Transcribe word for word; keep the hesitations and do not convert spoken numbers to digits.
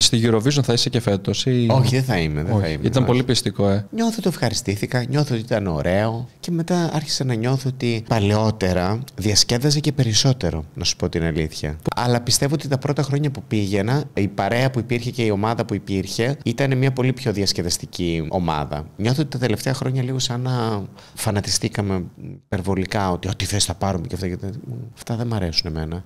Στη Eurovision θα είσαι και φέτος ή... Όχι, δεν θα είμαι. Δεν όχι, θα είμαι ήταν όχι. πολύ πιστικό, ε. Νιώθω ότι ευχαριστήθηκα, νιώθω ότι ήταν ωραίο και μετά άρχισα να νιώθω ότι παλαιότερα διασκέδαζε και περισσότερο, να σου πω την αλήθεια. Αλλά πιστεύω ότι τα πρώτα χρόνια που πήγαινα, η παρέα που υπήρχε και η ομάδα που υπήρχε ήταν μια πολύ πιο διασκεδαστική ομάδα. Νιώθω ότι τα τελευταία χρόνια λίγο σαν να φανατιστήκαμε υπερβολικά ότι ό,τι θες θα πάρουμε και αυτά. Αυτά δεν μ' αρέσουν εμένα.